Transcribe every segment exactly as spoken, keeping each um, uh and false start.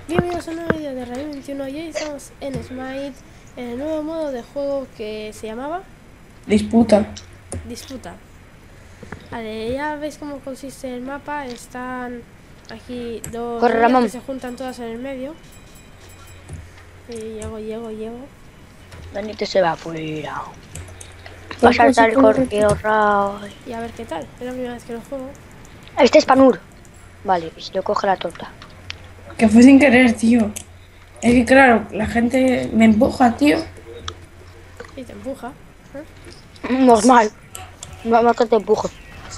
Bienvenidos a un nuevo vídeo de Radio veintiuno y hoy estamos en Smite, en el nuevo modo de juego que se llamaba Disputa. Disputa. Vale, ya veis cómo consiste el mapa. Están aquí dos Corre, líneas Ramón. que se juntan todas en el medio. Y llego, llego, llego. Benito se va afuera. Va a saltar el corredor. Y a ver qué tal. Es la primera vez que lo juego. Este es Panur. Vale, y si yo coge la torta. Que fue sin querer, tío. Es que claro, la gente me empuja, tío. Y te empuja. ¿eh? Normal. Normal que te empujo.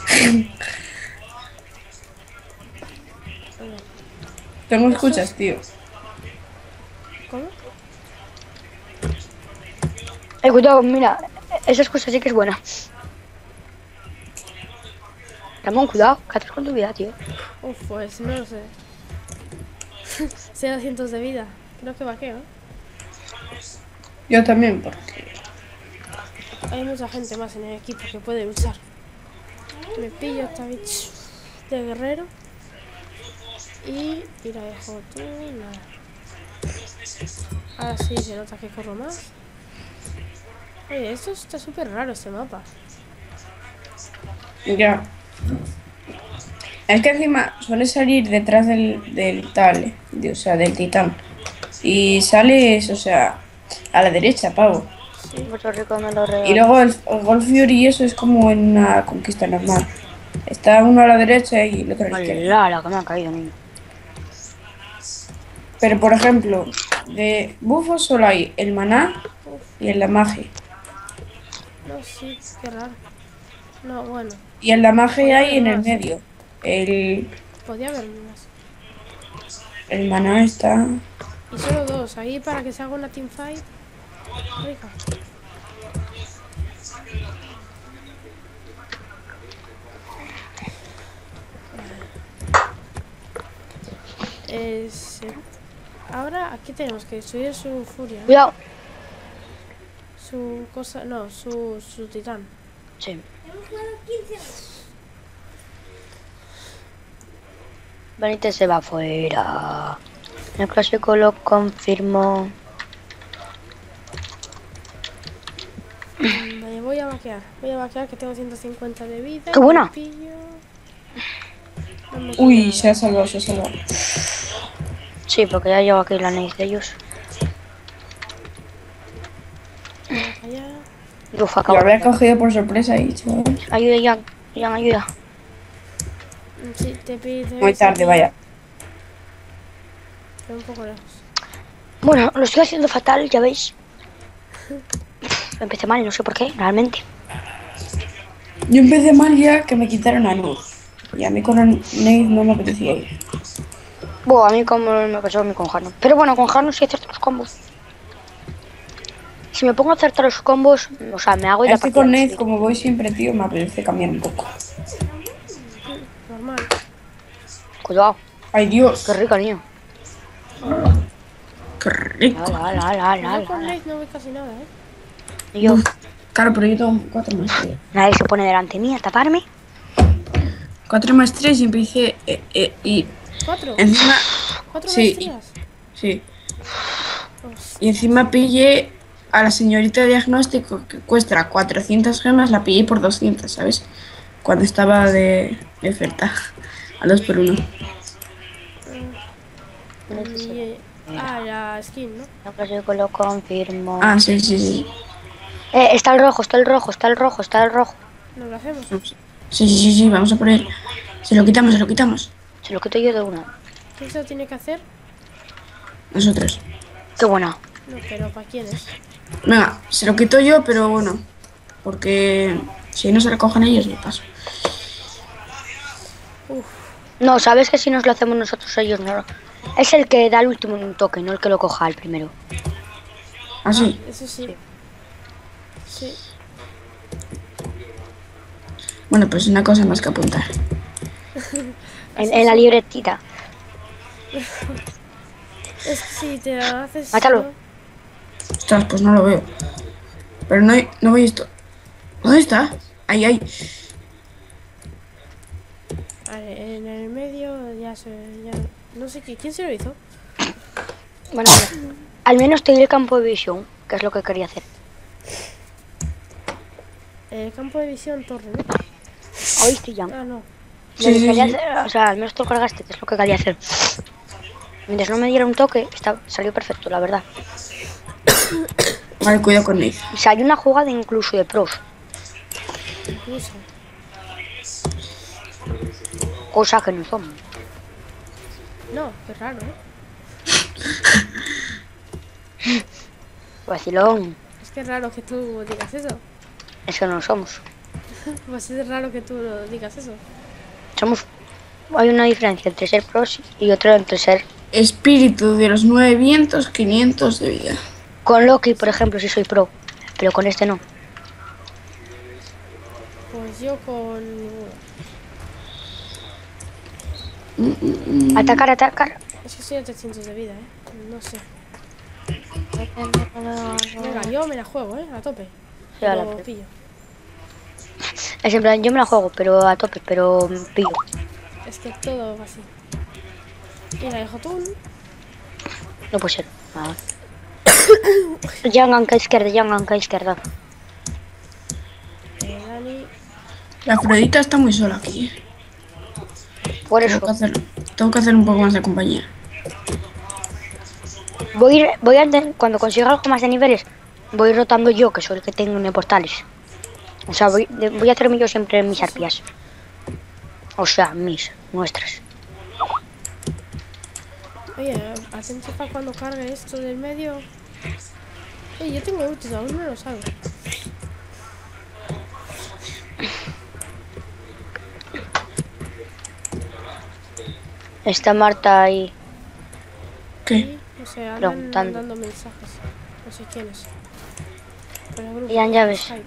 Tengo escuchas, tío. ¿Cómo? Eh, cuidado, mira. Esa excusa sí que es buena. Ramón, cuidado. ¿Qué haces con tu vida, tío? Uf, pues no lo sé. Sea cientos de vida. Creo que vaqueo, ¿eh? Yo también, porque... Hay mucha gente más en el equipo que puede luchar. Me pillo esta bitch de guerrero. Y... y la dejo tú, nada. Ahora sí se nota que corro más. Oye, esto está súper raro, este mapa. Ya. Es que encima suele salir detrás del, del tal, de- o sea, del titán. Y sales, o sea, a la derecha, pavo. Puerto Rico me lo Y regala. luego el, el Golf Fury y eso es como en una conquista normal. Está uno a la derecha y el otro a la izquierda. Hola, la que me ha caído, niño. Pero por ejemplo, de bufos solo hay el maná y el damaje. No, sí, qué raro. No, bueno, Y el damaje Podría hay haber en el más. medio. El, podía haber más. el maná está... Y solo dos, ahí para que se haga una teamfight. Rica. Es, eh, ahora aquí tenemos que subir su furia, ¿no? Cuidado. Su cosa, no, su, su titán. Sí. Benito se va afuera. El clásico lo confirmó. Mm, Vale, voy a vaquear. Voy a vaquear que tengo ciento cincuenta de vida. ¡Qué buena! Me pillo. No me Uy, pillo se ha salvado, se ha salvado. Sí, porque ya llevo aquí la nariz de ellos. nada. Voy a callar. Uf, Lo acabo. habría cogido por sorpresa y chaval. Ayuda, Jan. Jan, ayuda. Mm, Sí, te pido. Muy tarde, vaya. Pero un poco lejos. Bueno, lo estoy haciendo fatal, ya veis. Empecé mal y no sé por qué, realmente. Yo empecé mal ya que me quitaron a luz. Y a mí con el Nate no me apetecía ir. Bueno, a mí como me pasó a mí con Jano. Pero bueno, con Jano sí acierto los combos. Si me pongo a acertar los combos, o sea, me hago ya Es que con Nate, como voy siempre, tío, me apetece cambiar un poco. Normal. Cuidado, Ay, Dios. qué rico, niño. Qué rico. La, la, la, la, Yo con la, la. Nate no voy casi nada, ¿eh? Y yo, Claro, pero yo tengo cuatro más tres. nadie se pone delante mía a taparme. cuatro más tres y empecé... Eh, eh, y ¿Cuatro? encima... ¿Cuatro Sí, maestrías? sí. Hostia. Y encima pillé a la señorita de diagnóstico que cuesta cuatrocientas gemas, la pillé por doscientas, ¿sabes? Cuando estaba de, de oferta. A dos por uno. Y, eh, ah, la skin, ¿no? El clásico lo confirmo. Ah, sí, sí, sí. Eh, está el rojo, está el rojo, está el rojo, está el rojo. ¿Nos lo hacemos? Sí, sí, sí, sí, vamos a por él. Se lo quitamos, se lo quitamos. Se lo quito yo de una. ¿Quién se lo tiene que hacer? Nosotros. Qué buena. No, pero ¿para quién es? Venga, se lo quito yo, pero bueno. Porque si no se lo cogen ellos, le paso. Uf, No, sabes que si nos lo hacemos nosotros, ellos no. Es el que da el último en un toque, no el que lo coja al primero. ¿Ah, sí? eso sí. Sí. Bueno, pues una cosa más que apuntar. En, en la libretita. Es que si te haces... Mátalo. ¿no? Ostras, pues no lo veo. Pero no, hay- no voy esto. ¿Dónde está? Ahí, ahí. Vale, en el medio ya se... Ya, no sé qué. ¿Quién se lo hizo? Bueno, mira. Al menos te di el campo de visión, que es lo que quería hacer. Eh, campo de visión, torre, ¿no? ¿Oíste, Jan? Ah, no. Lo Sí, que sí, quería sí. hacer, o sea, al menos tú lo cargaste, que es lo que quería hacer. Mientras no me diera un toque, está, salió perfecto, la verdad. Vale, cuidado con él. O sea, hay una jugada incluso de pros, Incluso. cosa que no son. No, qué raro, ¿eh? Vacilón, Es que es raro que tú digas eso. es que no somos. Pues es raro que tú lo digas eso. Somos. Hay una diferencia entre ser pros y otra entre ser. Espíritu de los nueve vientos, quinientos de vida. Con Loki, por ejemplo, sí soy pro, pero con este no. Pues yo con ninguno. Atacar, atacar. Es que estoy a trescientos de vida, ¿eh? No sé. Venga, yo me la juego, ¿eh? A tope. Sí, a la Lo pe- pillo. Es en plan, yo me la juego, pero a tope, pero pillo. Es que todo va así. Mira, hijo tú. No puede ser. Nada. Yanganka izquierda, Yanganka izquierda. Eh, Dani. La Afrodita está muy sola aquí. ¿Eh? Por Tengo eso. que, hacer, tengo que hacer un poco más de compañía. Voy a ir, voy a inten- cuando consiga algo más de niveles, voy rotando yo, que soy el que tengo en portales. O sea, voy, de- voy a hacerme yo siempre mis arpías. O sea, mis, nuestras. Oye, atento para cuando cargue esto del medio. Oye, yo tengo útil, aún no lo salgo. Está Marta ahí. ¿Qué? Y, no sé, andan Preguntando. mandando mensajes. No sé quiénes. Por el grupo. Y dan llaves. Skype.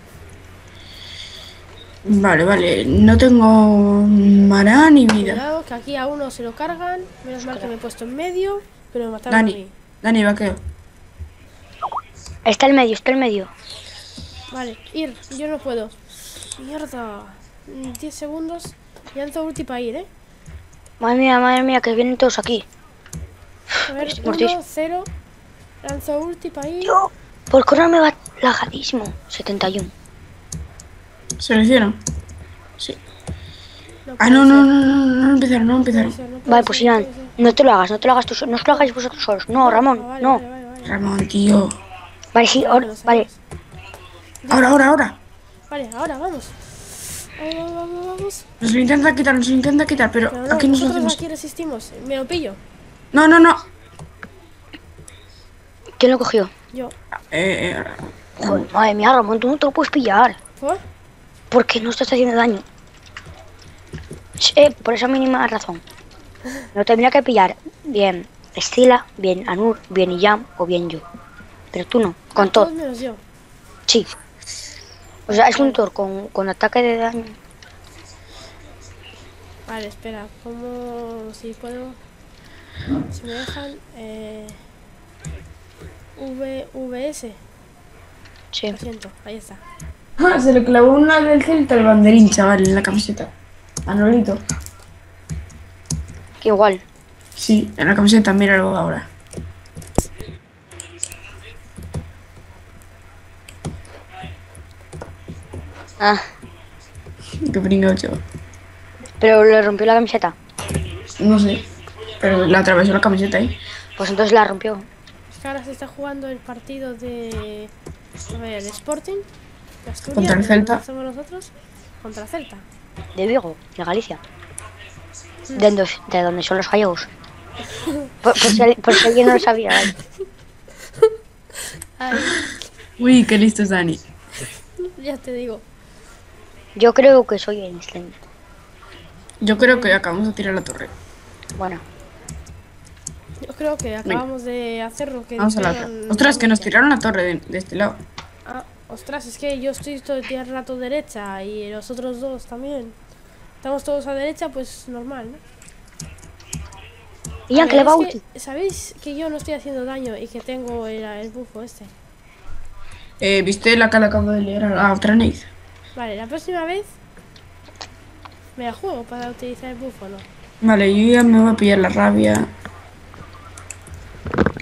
Vale, vale. No tengo maná ni vida. Cuidado, que aquí a uno se lo cargan. Menos mal que me he puesto en medio, pero me mataron a Dani, mí. Dani, vaqueo. Está el medio, está el medio. Vale, ir, yo no puedo. Mierda. Mm, diez segundos. Y lanzo ulti para ir, ¿eh? Madre mía, madre mía, que vienen todos aquí. A ver, Estoy mortis. uno, cero. Lanzo ulti para ir. Yo, por correr me va lajadísimo. setenta y uno. ¿Selecciono? Sí. No Ah, puede no, no, ser, no, no, no, no empezaron, no no puede empezaron. ser, no puede Vale, ser, pues no Iván, puede ser. no te lo hagas, no te lo hagas tú, so- no os lo hagáis vosotros solos. No, Ramón, Ah, vale, no. Vale, vale, vale. Ramón, tío. Vale, sí, Claro que ahora, lo vale. sabes. Ahora, ahora, ahora. Vale, ahora vamos. Vamos, vamos, vamos, vamos. Nos lo intenta quitar, nos lo intenta quitar, pero Pero no, aquí nos lo nosotros hacemos. aquí resistimos. Me lo pillo. No, no, no. ¿Quién lo cogió? Yo. Eh, eh, Joder, madre mía, Ramón, tú no te lo puedes pillar. ¿Por? Porque no estás haciendo daño. Eh, por esa mínima razón. Lo tendría que pillar bien Estila, bien Anur, bien Iyam o bien yo. Pero tú no, con Todos todo. menos yo. Sí. O sea, es un Thor con, con ataque de daño. Vale, espera. ¿Cómo? Si puedo. Si me dejan. Eh. V, VS. Sí. Lo siento, ahí está. Ah, se le clavó una del Celta al banderín, chaval, en la camiseta. A Nolito. Que igual. Sí, en la camiseta, míralo ahora. Ah, Qué pringado, chaval. pero le rompió la camiseta. No sé. Pero le atravesó la camiseta ahí. Pues entonces la rompió. Es que ahora se está jugando el partido de. A ver, el Sporting. De Asturias, Contra el de Celta. donde somos nosotros. Contra el Celta. De Vigo, de Galicia. De, donde- de donde son los gallegos. Por, por si, por si alguien no lo sabía. ¿vale? Ay, Uy, qué listo es Dani. ya te digo. Yo creo que soy Einstein. Yo creo que acabamos de tirar la torre. Bueno, Yo creo que acabamos de hacer lo que. Vamos a la dijeron otra. Ostras, que nos normalmente. tiraron la torre de, de este lado. Ah, ostras, es que yo estoy todo el rato derecha y los otros dos también. Estamos todos a derecha, pues normal, ¿no? Ian, A que le ver, va es útil. que, ¿sabéis que yo no estoy haciendo daño y que tengo el, el bufo este? Eh, ¿Viste la que le acabo de leer a la otra Nate? Vale, la próxima vez me la juego para utilizar el bufo, ¿no? Vale, yo ya me voy a pillar la rabia.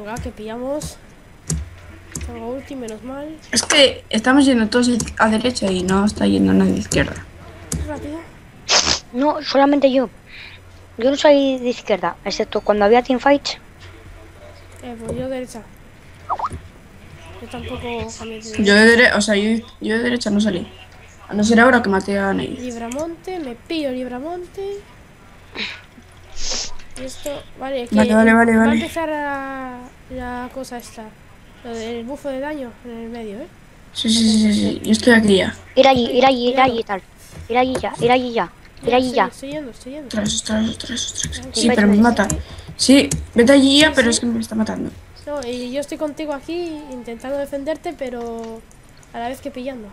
Venga, que pillamos. Tengo ulti, menos mal. Es que estamos yendo todos a derecha y no está yendo nadie a izquierda. Rápido. No, solamente yo. Yo no soy de izquierda, excepto cuando había teamfights. Eh, pues yo derecha. Yo tampoco cambié de Yo de derecha, o sea, yo, yo de derecha no salí. A no ser ahora que maté a Ney. Libramonte, me pillo Libramonte. Y esto, vale, que Vale, vale, vale, va vale. a empezar a, la cosa esta. Lo del bufo de daño en el medio, ¿eh? Sí, sí, sí, sí, sí. Yo estoy aquí ya. Ir allí, ir allí, ir allí, tal. Ir allí ya, ir allí ya. Ir allí estoy, ya. Estoy yendo, estoy yendo. Ostras, ostras, ostras, ostras. Tranquilo, Sí, pero me mata. Sí, vete allí ya, Sí, pero sí. es que me está matando. No, y yo estoy contigo aquí intentando defenderte, pero a la vez que pillando.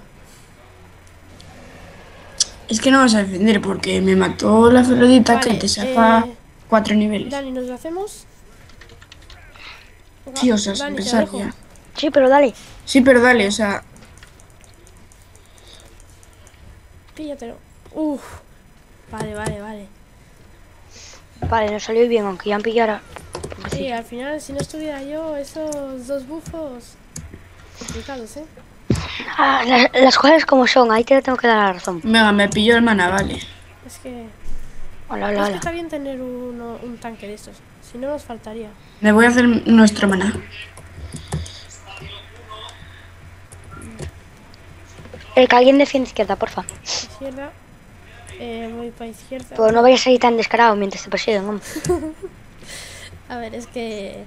Es que no vas a defender porque me mató la Afrodita Vale, que te saca eh, cuatro niveles. Dani, ¿nos lo hacemos? Venga, Sí, o sea, sin Dani, te pensar dejo. ya. Sí, pero dale. Sí, pero dale, o sea, Píllatelo. Uf. Vale, vale, vale. Vale, nos salió bien, aunque ya me pillara. Sí, al final, si no estuviera yo, esos dos bufos complicados, ¿eh? Ah, las, las cosas como son, ahí te tengo que dar la razón. venga, me pilló el mana, vale. Es que, Hola, es hola, que hola. está bien tener uno, un tanque de estos. Si no, nos faltaría. Me voy a hacer nuestro mana. El que alguien defiende izquierda, porfa. Izquierda. Eh, voy para izquierda. Pero no vayas a ir tan descarado mientras te persiguen, hombre. A ver, es que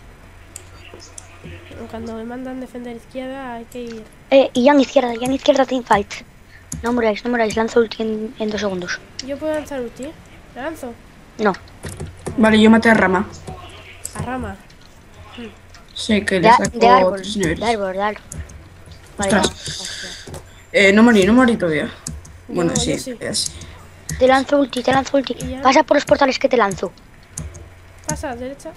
cuando me mandan defender izquierda hay que ir. Eh, y ya en izquierda, ya en izquierda teamfight. No muráis, no muráis, lanzo ulti en, en dos segundos. Yo puedo lanzar ulti, ¿eh? ¿La lanzo? No. Vale, yo maté a Rama. A rama. Sí, que De, le de sacó árbol, tres de niveles. árbol, de árbol. Vale, Ostras. Eh, no morí, no morí todavía. Bueno, Yo- sí, yo sí. ya sí. te lanzo ulti, te lanzo ulti. Y ya. Pasa por los portales que te lanzo. Pasa a la derecha.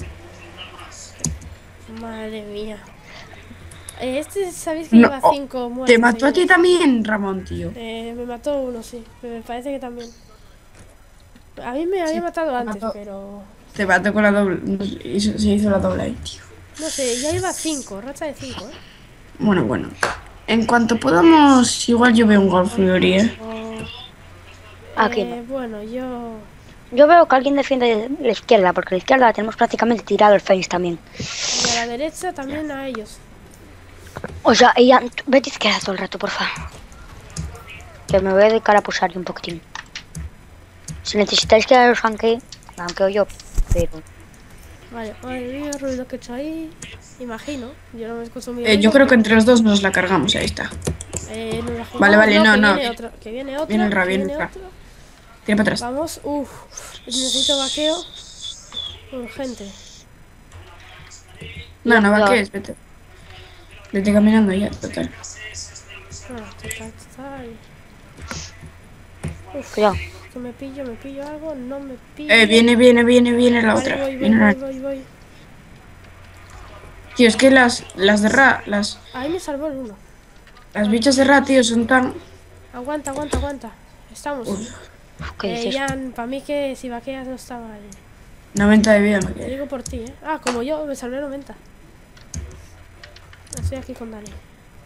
Madre mía. Eh, este, ¿sabéis que No, lleva oh, cinco muertes? ¿te mató a ti seguidas? también, Ramón, tío? Eh, me mató uno, sí. Me parece que también. A mí me había Sí, matado me antes, mató. pero... Te mató con la doble. Hizo- se hizo la doble ahí, tío. No sé, ya lleva cinco, racha de cinco, ¿eh? Bueno, bueno. En cuanto podamos, igual yo veo un Golf Fury, ¿eh? O- Aquí eh, bueno, yo... Yo veo que alguien defiende la izquierda, porque la izquierda la tenemos prácticamente tirado el face también. Y a la derecha también a ellos. O sea, ella, vete izquierda todo el rato, porfa. Que me voy a dedicar a pulsar un poquitín. Si necesitáis que os aunque, aunque yo, pero... Vale, madre mía, el ruido que he hecho ahí. Imagino, yo no me escucho muy Eh, yo creo que entre los dos nos la cargamos, ahí está. Eh, no la Vale, vale, no, que no. Viene otro, que viene otro. Viene el Ra, que viene el viene Ra. otro. Tira para atrás. Vamos, uff. Necesito vaqueo. Urgente. No, no va Cuidado. que es, vete. Vete caminando ya, total. Ah, total, total. Uf, Cuidado. que me pillo, me pillo algo, no me pillo. Eh, viene, viene, viene, viene la Vale, otra. voy, voy, Viene voy, la- voy, voy. Tío, es que las, las de Ra, las, Ahí me salvó el uno. las bichas de Ra, tío, son tan... Aguanta, aguanta, aguanta. Estamos. Uf, ¿Qué Eh, dices? Jan, para mí que si vaqueas no está mal. noventa de vida me Te quedé. digo por ti, ¿eh? Ah, como yo, me salvé noventa. Estoy aquí con Dani.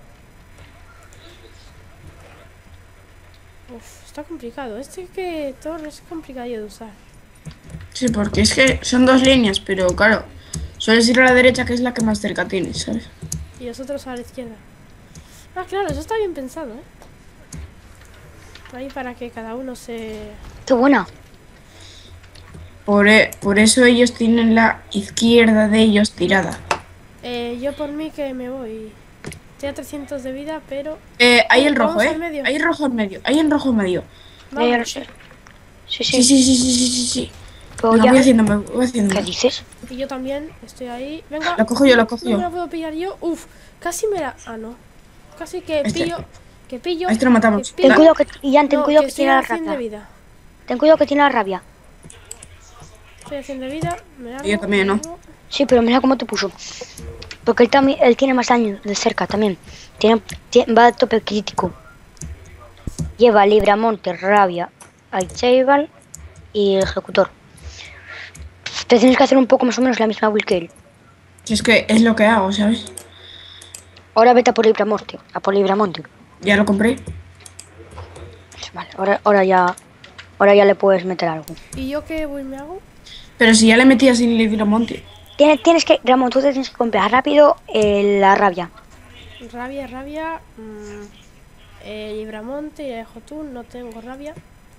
Uf, está complicado. Este que torre es complicado de usar. Sí, porque es que son dos líneas, pero claro, sueles ir a la derecha, que es la que más cerca tienes, ¿sabes? Y los otros a la izquierda. Ah, claro, eso está bien pensado, ¿eh? Ahí para que cada uno se... Qué buena. Por, e- por eso ellos tienen la izquierda de ellos tirada. Eh, yo por mí que me voy. Estoy a trescientos de vida, pero... Eh, hay el Vamos rojo, al ¿eh? medio. Hay el rojo en medio, hay el rojo en medio. Ya, ya lo Vamos. sé. Sí, Sí, sí. sí, sí, sí, sí, sí, sí. Pero Venga, ya- voy haciéndome, voy haciéndome. ¿Qué dices? Y yo también, estoy ahí. Venga. Lo cojo yo, lo cojo No yo. me la puedo pillar yo. Uf, casi me la... Ah, no. Casi que Este. pillo... Que pillo... A este lo matamos. que Ten pillo- cuidado que, Ian, ten No, cuidado que que estoy tiene la a cien de rabia. vida. Ten cuidado que tiene la rabia. Estoy a cien de vida. Me largo, Yo también, me ¿no? largo. Sí, pero mira cómo te puso. Porque él también, él tiene más daño de cerca también. Tiene, tie- va a tope crítico. Lleva Libramonte, Rabia, Aichaival y el Ejecutor. Te tienes que hacer un poco más o menos la misma build que él. Si es que es lo que hago, ¿sabes? Ahora vete a por Libramonte. A por Libramonte. Ya lo compré. Vale, ahora, ahora ya. Ahora ya le puedes meter algo. ¿Y yo qué voy me hago? Pero si ya le metí sin Libramonte. Tienes, tienes que. Ramón, tú te tienes que comprar rápido eh, la rabia. Rabia, rabia. Mmm, eh, Libramonte y Jotun, no tengo rabia.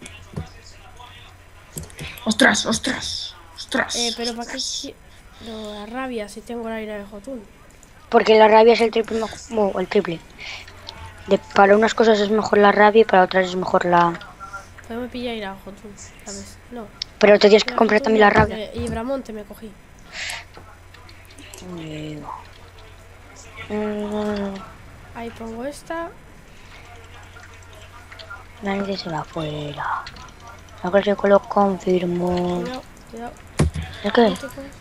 Ostras, ostras, ostras. Eh, pero ¿para qué ostras. qui- no, la rabia si tengo la ira de Jotun? Porque la rabia es el triple. mej- o el triple. De, para unas cosas es mejor la rabia y para otras es mejor la. Pues me pilla ira de Jotun, ¿sabes? No. Pero te tienes que Ira comprar Jotun también no, la rabia. eh, Libramonte me cogí. Mm, Ahí pongo esta. Nadie se va afuera. No creo que lo confirmo. Cuidado, cuidado. ¿Es qué? No te coges.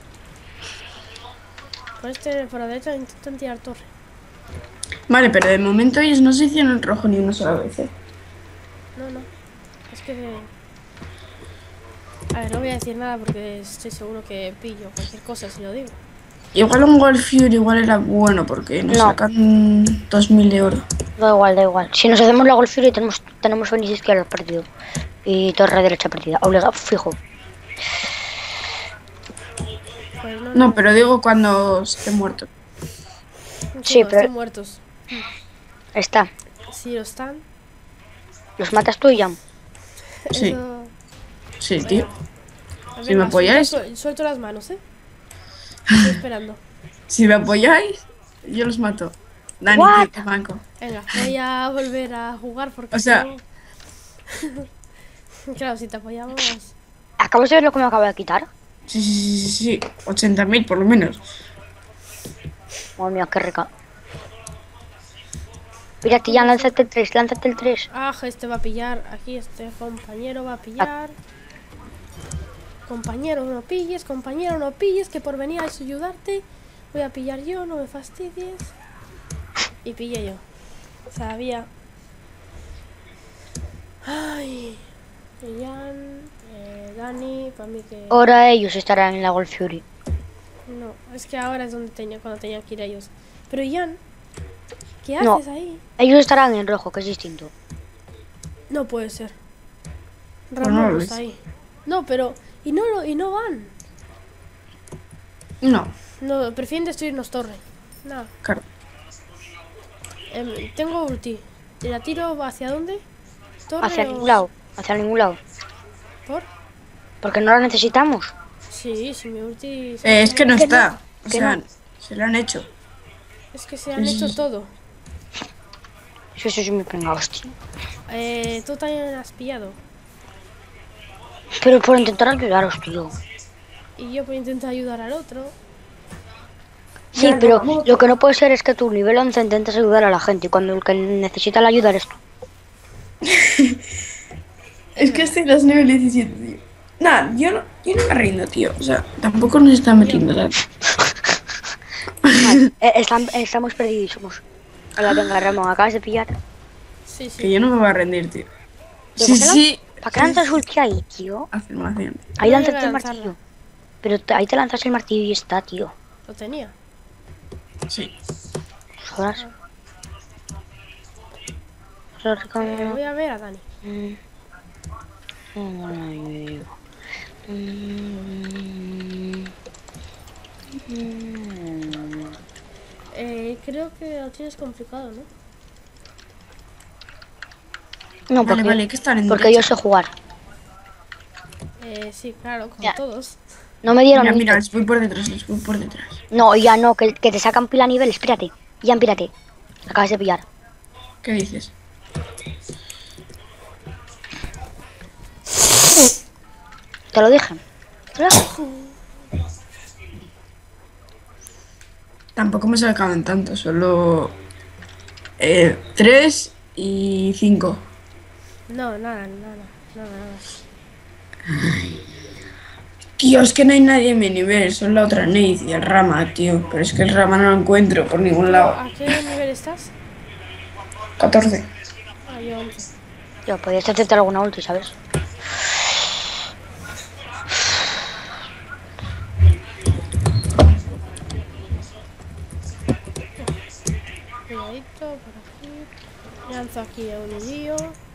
Por este, por la derecha intentan tirar torre. Vale, pero de momento ellos no se hicieron el rojo ni una sola vez, ¿eh? No, no. Es que... A ver, no voy a decir nada porque estoy seguro que pillo cualquier cosa si lo digo. Igual un Gold Fury igual era bueno porque nos No. sacan dos mil de oro. Da igual, da igual. Si nos hacemos la Golf Fury tenemos, tenemos Fénix izquierda partido. Y torre derecha partida. Obligado, fijo. Pues no, No, pero digo cuando esté muerto. Sí, Chicos, pero- están muertos. Está. Si lo están... Los matas tú y ya. Sí, Eso... sí, tío. Venga, Si me apoyáis. Suelto, suelto las manos, ¿eh? Estoy esperando. Si me apoyáis, yo los mato. Dani, What? tío, te banco. Venga, voy a volver a jugar porque O sea- si no- claro, si te apoyamos... ¿Acabas de ver lo que me acabo de quitar? Sí, sí, sí, sí, sí. ochenta mil por lo menos. Madre mía, qué rica. Mírate ya, lánzate el tres, lánzate el tres. Ah, este va a pillar. Aquí este compañero va a pillar. Compañero, no pilles, compañero, no pilles, que por venir a ayudarte voy a pillar yo, no me fastidies. Y pillé yo. Sabía. Ay. Jan, eh, Dani, para mí que... Ahora ellos estarán en la Golf Fury. No, es que ahora es donde tenía, cuando tenía que ir ellos. Pero Jan, ¿qué No. haces ahí? Ellos estarán en rojo, que es distinto. No puede ser. Pues no Ramón lo no ves. está ahí. No, pero... Y no, lo, y no van. No, No, prefieren destruirnos torre. Nada. claro. Em, tengo ulti. ¿Y la tiro hacia dónde? ¿Torre Hacia o- ningún lado, hacia ningún lado. ¿Por? Porque no la necesitamos. Sí, si mi ulti... Eh, es que no Que está. O que sea, no. se lo han hecho. Es que se han Sí, sí, hecho sí. todo. Eso sí me prenga, hostia. Eh, tú también has pillado. Pero por intentar ayudaros, tío. Y yo por intentar ayudar al otro. Sí, pero lo que no puede ser es que tu nivel once intentes ayudar a la gente y cuando el que necesita la ayuda eres tú. Es que este los nivel diecisiete, tío. Nah, yo no, yo no me rindo, tío. O sea, tampoco nos está metiendo tanto. Vale, eh, estam- estamos perdidísimos. Hola, venga, Ramón, acabas de pillar. Sí, sí. Que yo no me voy a rendir, tío. ¿Pero Sí, por qué no? sí. ¿Para qué lanzas ulti ahí, tío? Afirmación. Ahí No lánzate llega a el lanzarla. martillo. Pero te- ahí te lanzas el martillo y está, tío. Lo tenía. Sí. Jodas. Sorry, Eh, como- voy a ver a Dani. Mm. Mm. Mm. Mm. Eh, creo que lo tienes complicado, ¿no? No, Vale, porque, vale, que están en porque yo derecha. sé jugar. Eh, sí, claro, como Ya. todos. No me dieron Mira, ni mira, to- les voy por detrás, les voy por detrás. No, ya no, que, que te sacan pila a nivel, espérate. Ya, espérate. Acabas de pillar. ¿Qué dices? Te lo dije. Te lo dije. Tampoco me sacaban tanto, solo eh, tres y cinco. No, nada, nada, nada, nada. Tío, es que no hay nadie en mi nivel, son la otra Nate y el Rama, tío. Pero es que el Rama no lo encuentro por ningún lado. ¿A qué nivel estás? catorce. Ah, yo once. Yo, podías hacerte alguna ulti, ¿sabes? esto, por aquí. Lanzo aquí a un lío.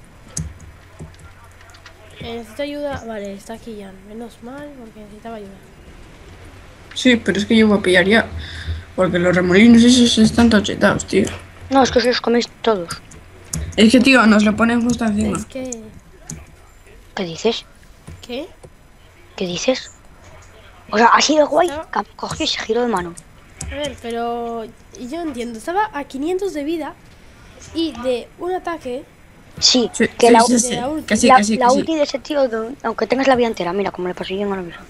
Eh, ¿Necesita ayuda? Vale, está aquí Jan. Menos mal, porque necesitaba ayuda. Sí, pero es que yo voy a pillar ya. Porque los remolinos esos están tochetados, tío. No, es que os los coméis todos. Es que, tío, nos lo ponen justo encima. Es que... ¿Qué dices? ¿Qué? ¿Qué dices? O sea, así de guay. Estaba- ca- Cogió ese giro de mano. A ver, pero... Yo entiendo. Estaba a quinientos de vida. Y de un ataque... Sí, Sí, que sí, la, sí, de sí. la ulti. Que sí, la, que sí, la que sí. ulti de ese tío, de- aunque tengas la vida entera, mira cómo le pasó yo en la misma.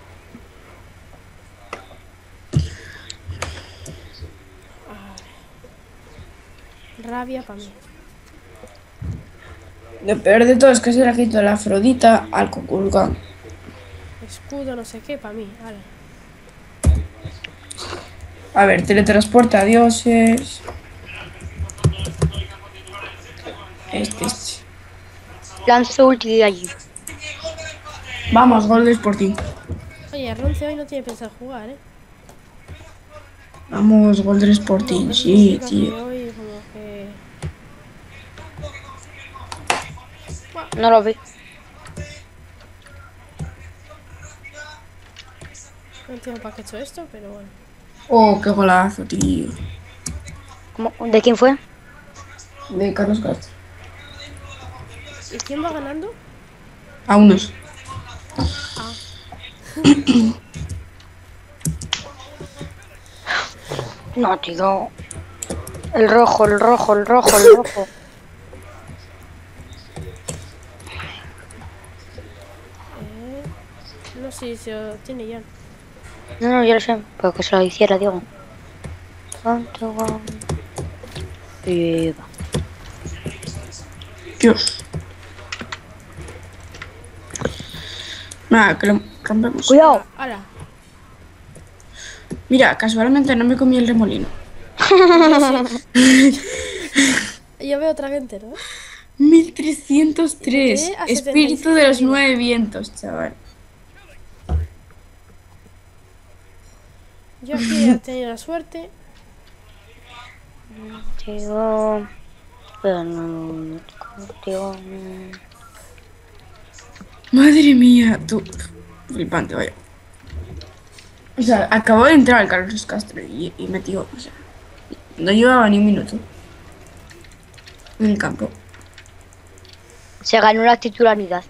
Rabia para mí. Lo peor de todo es que se le quitó la Afrodita al Kukulkan. Escudo, no sé qué, para mí. Vale. A ver, teletransporta a dioses. Este, este. Lanzo ulti de allí. Vamos, gol de Sporting. Oye, Ronce hoy no tiene pensado jugar, ¿eh? Vamos, gol del No, Sporting. eso Sí, significa que tío. hoy como que... No lo vi. No entiendo para qué he hecho esto, pero bueno. Oh, qué golazo, tío. ¿Cómo? ¿De quién fue? De Carlos Castro. ¿Y quién va ganando? A unos. Ah. No, tío. El rojo, el rojo, el rojo, el rojo. Eh, no sé si se tiene ya. No, no, yo lo sé. Pero que se lo hiciera, Diego. Y va. Dios. Nada, que lo rompemos. Cuidado. ¡Hala! Mira, casualmente no me comí el remolino. Yo veo otra gente, ¿no? mil trescientos tres. Llegué a Espíritu de los nueve vientos, chaval. Yo aquí he tenido la suerte. Contigo. Pero no. Contigo. Madre mía, tú. Flipante, vaya. O sea, acabó de entrar el Carlos Castro y, y metió, o sea, no llevaba ni un minuto en el campo. Se ganó la titularidad.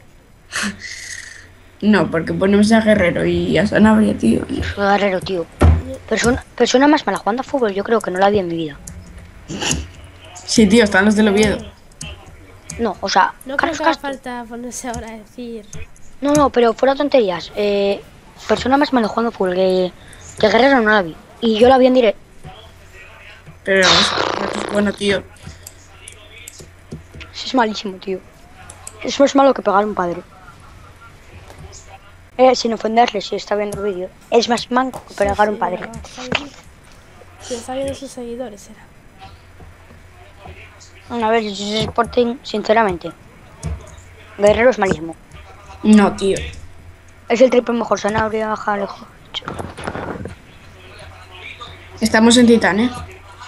No, porque ponemos a Guerrero y a Sanabria, tío. y- Guerrero, tío. Persona, persona más mala jugando a fútbol, yo creo que no la vi en mi vida. Sí, tío, están los del Oviedo. No, o sea, No creo Carlos que haga Castro. falta ponerse ahora a decir. No, no, pero fuera tonterías. Eh, persona más mala jugando a fútbol que, que Guerrero no la vi. Y yo la vi en directo. Pero es bueno, tío. Es malísimo, tío. Es más malo que pegar a un padre. Eh, sin ofenderle si está viendo el vídeo. Es más manco que pegar a un padre. Si está viendo sus seguidores, será. A ver, si es Sporting, sinceramente. Guerrero es malísimo. No, tío. Es el triple mejor. Sanabria, Jalejo. Estamos en Titán, ¿eh?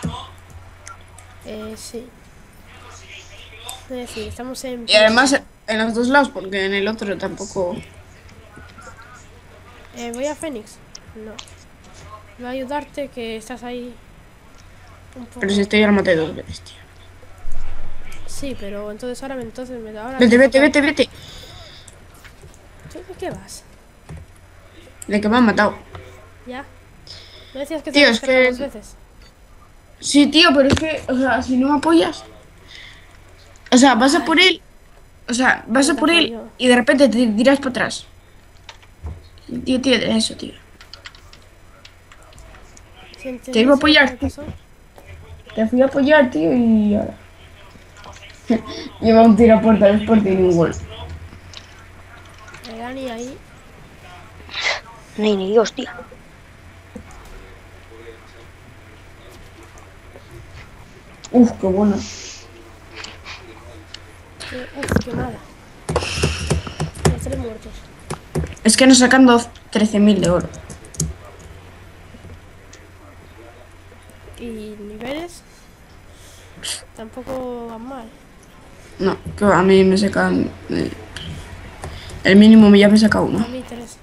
Eh, sí. Es decir, estamos en... Y además en los dos lados, porque en el otro tampoco. Eh, voy a Fénix. No. Voy a ayudarte que estás ahí. Un poco. Pero si estoy al mate dos veces, tío. Sí, pero entonces ahora me entonces me ahora Vete, me vete, toca- vete, vete. ¿Tú de qué vas? De que me han matado. ¿Ya? ¿No decías que Tío, te es que- dos veces? Sí, tío, pero es que, o sea, si no me apoyas. O sea, vas a por él. O sea, vas a No te por él apoyo. y de repente te tiras para atrás. Tío, tío, de eso, tío. ¿Sí entendéis Te iba a lo que apoyar, me tío. pasó? Te fui a apoyar, tío, y ahora. Lleva un tiro a puerta del Sporting y un gol. El Dani ahí. Ni, ni Dios, tío. Uf, qué bueno. Que, uf, qué mala. Los tres muertos. Es que nos sacan trece mil de oro. Y niveles. tampoco van mal. No, que va, a mí me sacan... eh, el mínimo ya me saca A uno. mí tres.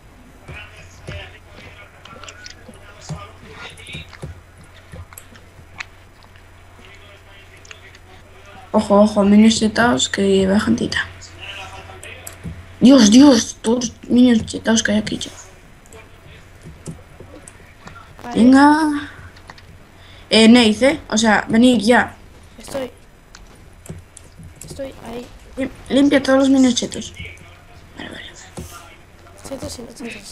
Ojo, ojo, minions chetados que lleva gentita. Dios, Dios, todos los minions chetados que hay aquí ya. Vale, Venga. Eh, Neith, eh. O sea, venid ya. estoy. Estoy ahí. Lim- Limpia todos los minions chetos. Vale, vale. Chetos y no chetos.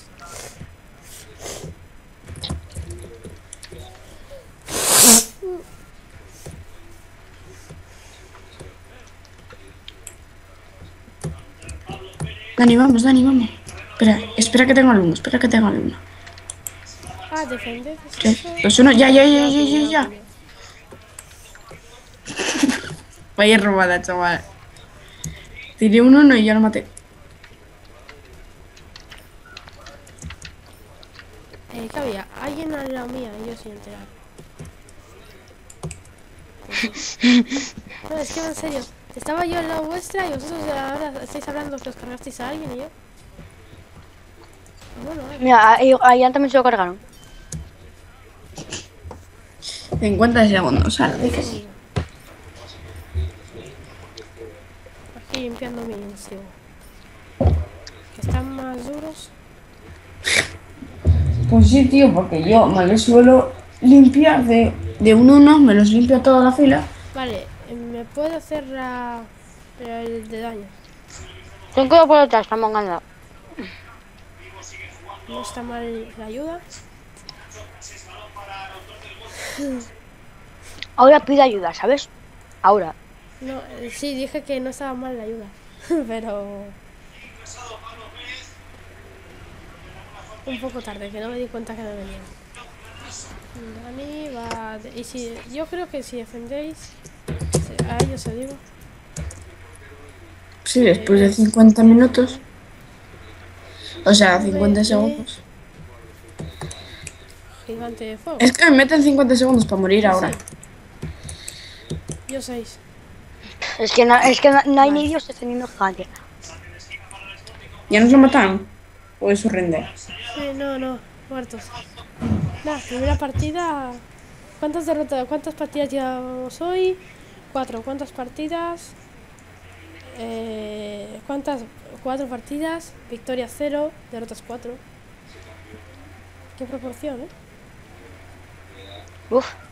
Dani, vamos, Dani, vamos. Espera, espera que tengo alumno, espera que tengo alumno. Ah, defender. tres, dos, uno, ya, ya, ya, ya, ya, ya. Vaya robada, chaval. Tiré un uno y ya lo maté. Eh, ¿qué había? Alguien al lado mía y yo sin enterar. No, es que en serio. Estaba yo al lado vuestra y vosotros ahora estáis hablando que os cargasteis a alguien y yo. Bueno, eh. Mira, ahí, ahí también se lo cargaron. cincuenta segundos, ahora dice sí. Aquí limpiando mi digo. Que están más duros. Pues sí, tío, porque yo me los suelo limpiar de, de un uno, me los limpio toda la fila. Vale, eh, me puedo hacer la, el de daño. Ten cuidado por detrás, estamos ganando. No está mal la ayuda. Ahora pide ayuda, ¿sabes? Ahora. No, eh, sí, dije que no estaba mal la ayuda. Pero... un poco tarde, que no me di cuenta que no venía. Dani va... de- y si... yo creo que si defendéis... se- a ellos se digo. Sí, después de cincuenta minutos. O sea, cincuenta Ve- segundos. Gigante de fuego. Es que me meten cincuenta segundos para morir ahora. Sí. Yo seis. Es que no, es que no, no hay Vale. ni Dios defendiendo gigante. ¿Ya nos lo mataron? ¿O es su render? Sí, no, no, muertos. Nada, primera partida. ¿Cuántas derrotas? ¿Cuántas partidas llevamos hoy? Cuatro. ¿Cuántas partidas? Eh, ¿Cuántas? Cuatro partidas. Victoria cero, derrotas cuatro. Qué proporción, ¿eh? Uf.